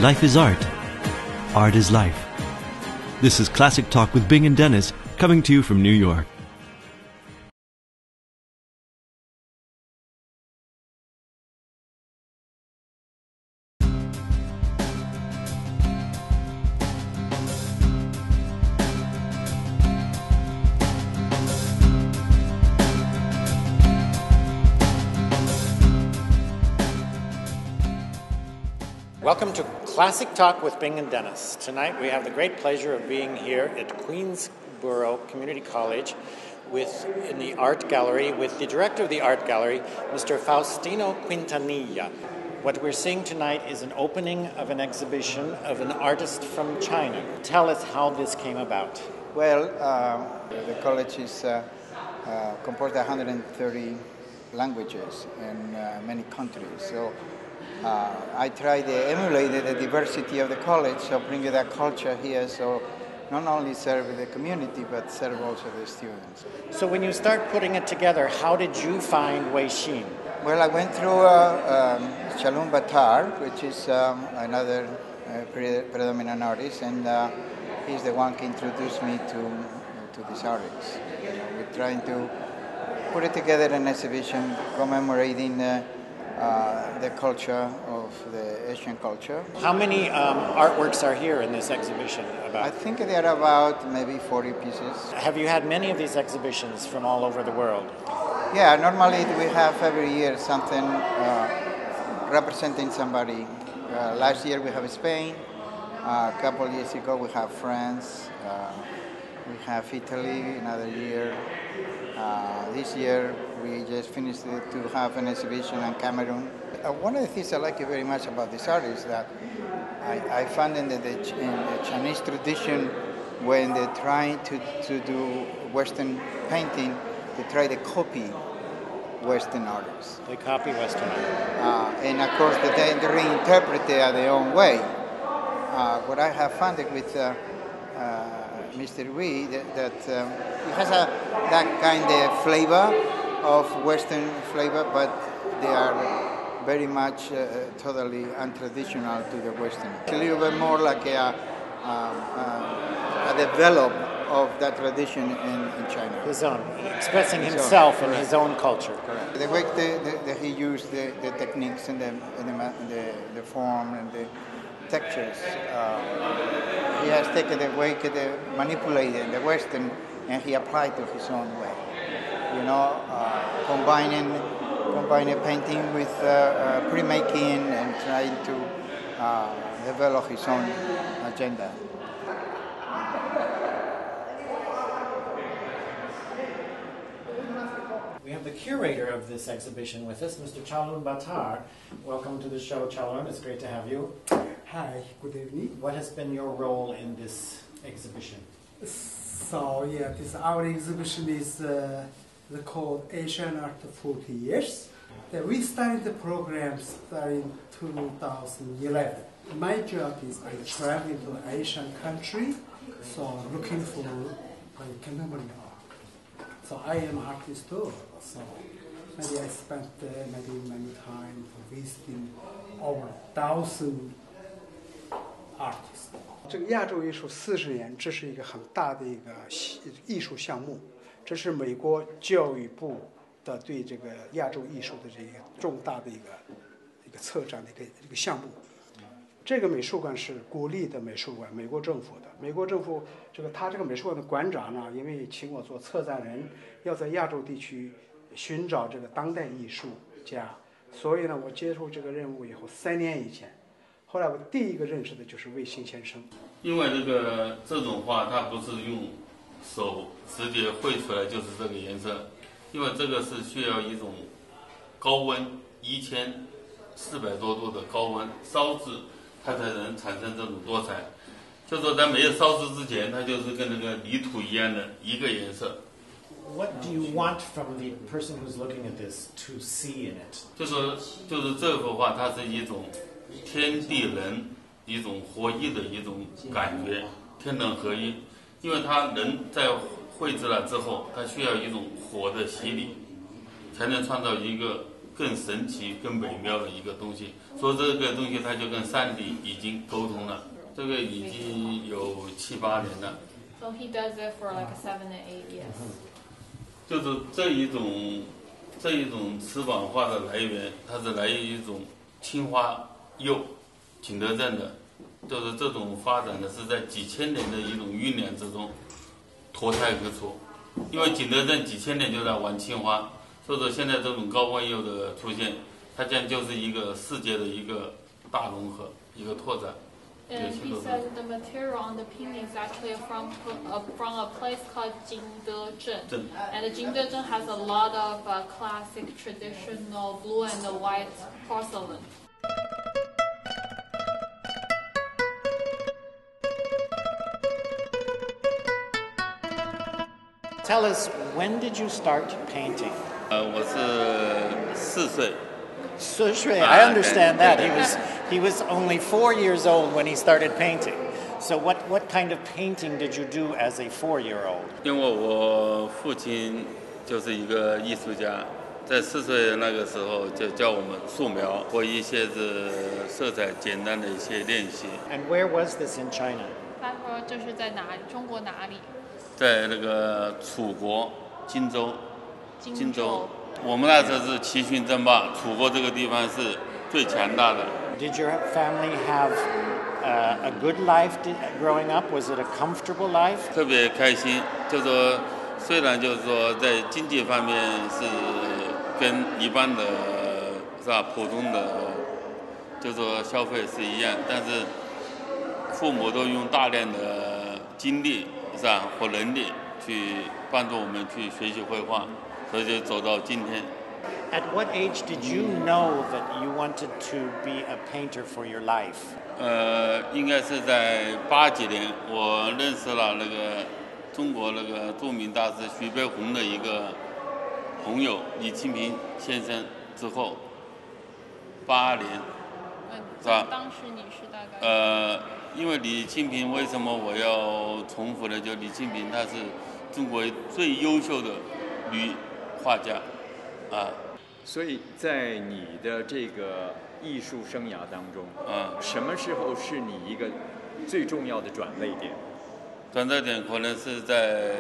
Life is art. Art is life. This is Classic Talk with Bing and Dennis, coming to you from New York. Welcome to Classic Talk with Bing and Dennis. Tonight we have the great pleasure of being here at Queensborough Community College in the art gallery with the director of the art gallery, Mr. Faustino Quintanilla. What we're seeing tonight is an opening of an exhibition of an artist from China. Tell us how this came about. Well, the college is composed of 130 languages in many countries. So I try to emulate the diversity of the college, so bring that culture here, so not only serve the community, but serve also the students. So when you start putting it together, how did you find Wei Xin? Well, I went through Shalom Batar, which is another predominant artist, and he's the one who introduced me to this artist. We're trying to put it together in an exhibition commemorating the culture of the Asian culture. How many artworks are here in this exhibition? I think there are about maybe 40 pieces. Have you had many of these exhibitions from all over the world? Yeah, normally we have every year something representing somebody. Last year we have Spain. A couple of years ago we have France. We have Italy another year. This year we just finished to have an exhibition in Cameroon. One of the things I like very much about this art is that I found in the Chinese tradition, when they're trying to do Western painting, they try to copy Western artists. They copy Western art. And of course they reinterpret it their own way. What I have found with Mr. Wei, that it has that kind of flavor of Western flavor, but they are very much totally untraditional to the Western. It's a little bit more like a develop of that tradition in China. His own, expressing himself in his own culture. Correct. The way that he used the techniques and the form and the textures, he has taken the way to manipulate the Western and he applied to his own way. You know, combining painting with pre-making and trying to develop his own agenda. We have the curator of this exhibition with us, Mr. Chalun Batar. Welcome to the show, Chalun. It's great to have you. Hi, good evening. What has been your role in this exhibition? So, yeah, our exhibition is called Asian Art 40 Years. We started the program in 2011. My job is I travel to Asian country, so looking for contemporary art. So I am an artist too. So maybe I spent many time visiting over 1,000 artists. 这个亚洲艺术40年，这是一个很大的一个艺术项目，这是美国教育部的对这个亚洲艺术的这个重大的一个策展的一个项目。这个美术馆是国立的美术馆，美国政府的。美国政府他这个美术馆的馆长呢，因为请我做策展人，要在亚洲地区寻找这个当代艺术家，所以呢，我接受这个任务以后，3年以前。后来我第一个认识的就是魏新先生。 因为这种画它不是用手直接绘出来就是这个颜色，因为这个是需要一种高温1400多度的高温烧制，它才能产生这种多彩。就说在没有烧制之前，它就是跟那个泥土一样的一个颜色。 What do you want from the person who's looking at this to see in it? 就是这幅画，它是一种天地人一种合一的一种感觉，天人合一。因为它人在绘制了之后，它需要一种火的洗礼，才能创造一个更更神奇、更美妙的一个东西。说这个东西，它就跟上帝已经沟通了，这个已经有7、8年了。 So he does it for like 7 to 8 years. 就是这一种翅膀化的来源，它是来源于一种青花釉景德镇的，就是这种发展的是在几千年的一种酝酿之中脱胎而出。因为景德镇几千年就在玩青花，所以说现在这种高温釉的出现，它将就是一个世界的一个大融合，一个拓展。 And he says the material on the painting is actually from a place called Jingdezhen. And Jingdezhen has a lot of classic traditional blue and white porcelain. Tell us, when did you start painting? 我是4岁。 I understand that. He was only 4 years old when he started painting. So what kind of painting did you do as a 4-year-old? 因为我父亲就是一个艺术家，在4岁那个时候就教我们素描或一些色彩简单的一些练习。 And where was this in China? 他说这是在哪里？中国哪里？ 在那个楚国荆州。 荆州。 我们那时候是七勋争霸，楚国这个地方是最强大的。 Did your family have a good life growing up? Was it a comfortable life? 特别开心，就说虽然就是说在经济方面是跟一般的是吧普通的就说消费是一样，但是父母都用大量的精力是吧和能力去帮助我们去学习绘画。所以就走到今天。 At what age did you know that you wanted to be a painter for your life? 应该是在80几年，我认识了那个中国那个著名大师徐悲鸿的一个朋友李清平先生之后，8年，是吧？ 当时你是大概？ 因为李清平为什么我要重复呢？就李清平他是中国最优秀的女画家， 所以在你的这个艺术生涯当中，什么时候是你一个最重要的转捩点？ 转折点可能是在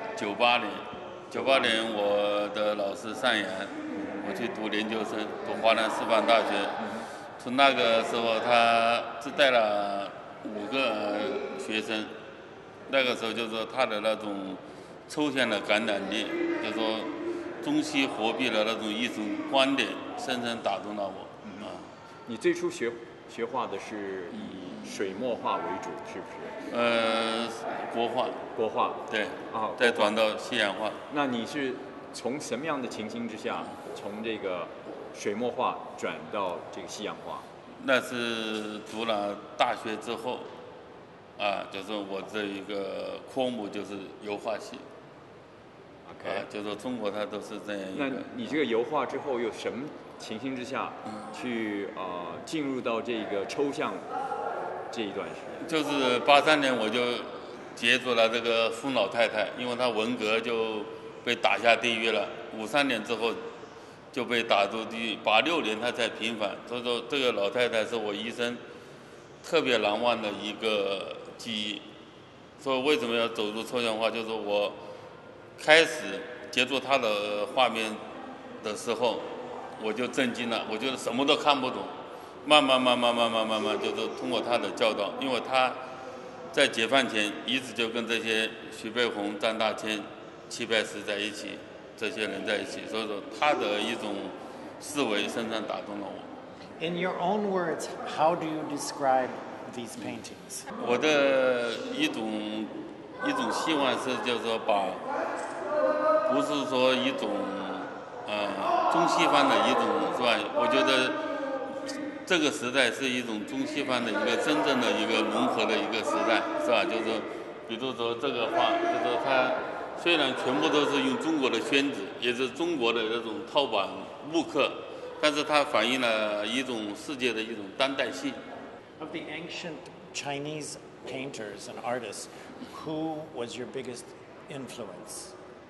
98年。98年我的老师上扬，我去读研究生，读华南师范大学。从那个时候，他只带了5个学生。那个时候就是说他的那种抽象的感染力，就是说中西合璧的那种艺术观点，深深打动了我。 你最初学画的是以水墨画为主，是不是？ 国画。 国画。 对。再转到西洋画。那你是从什么样的情形之下，从这个水墨画转到这个西洋画？ 那是读了大学之后，就是我这一个科目就是油画系。就是说中国它都是这样一个。 那你这个油画之后有什么情形之下，去进入到这个抽象这一段时间？ 就是83年我就接触了这个疯老太太，因为她文革就被打下地狱了，53年之后就被打入地狱，86年她才平反。所以说这个老太太是我一生特别难忘的一个记忆。所以为什么要走入抽象画？就是我开始接触他的画面的时候，我就震惊了，我觉得什么都看不懂。慢慢，就是通过他的教导，因为他在解放前一直就跟这些徐悲鸿、张大千、齐白石在一起，这些人在一起，所以说他的一种思维深深打动了我。 In your own words, how do you describe these paintings? 我的一种希望是，就是说不是说一种中西方的一种是吧？我觉得这个时代是一种中西方的一个真正的一个融合的一个时代，是吧？就是说比如说这个画，就是说它虽然全部都是用中国的宣纸，也是中国的那种套版木刻，但是它反映了一种世界的一种当代性。 Of the ancient Chinese painters and artists, who was your biggest influence?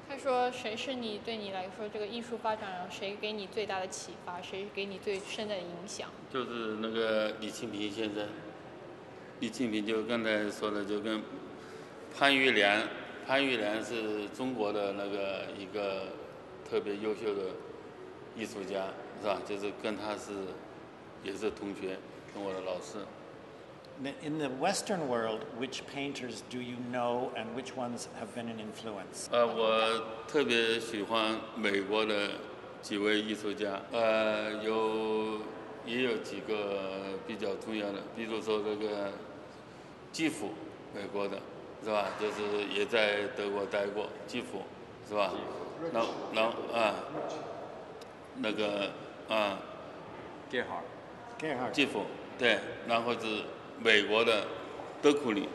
他说：“谁是你对你来说这个艺术发展上谁给你最大的启发？谁给你最深的影响？” 就是那个李庆平先生。李庆平就刚才说的，就跟潘玉良是中国的那个一个特别优秀的艺术家，是吧？就是跟他也是同学，跟我的老师。 In the Western world, which painters do you know and which ones have been an influence? 我特别喜欢美国的几位艺术家，也有几个比较重要的，比如说这个基辅，美国的，是吧？就是也在德国待过，基辅，是吧？然后那个基辅，对，然后是美国的德库里，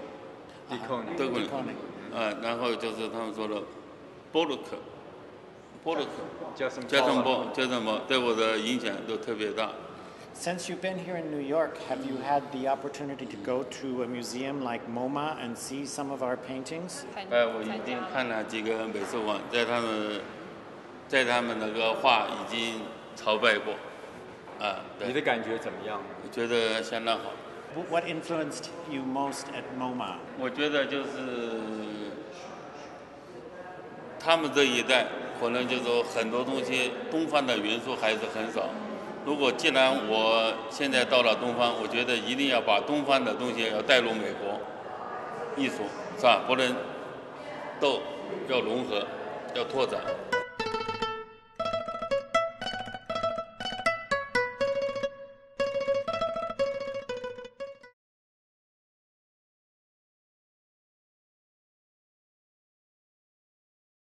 然后就是他们说的波洛克，加森波，对我的影响都特别大。 Since you've been here in New York, have you had the opportunity to go to a museum like MoMA and see some of our paintings? 我已经看了几个美术馆，在他们那个画已经朝拜过， 你的感觉怎么样？ 我觉得相当好。 What influenced you most at MoMA? 我觉得就是他们这一代可能就是说很多东西东方的元素还是很少。如果既然我现在到了东方，我觉得一定要把东方的东西要带入美国艺术，是吧？不能要融合，要拓展。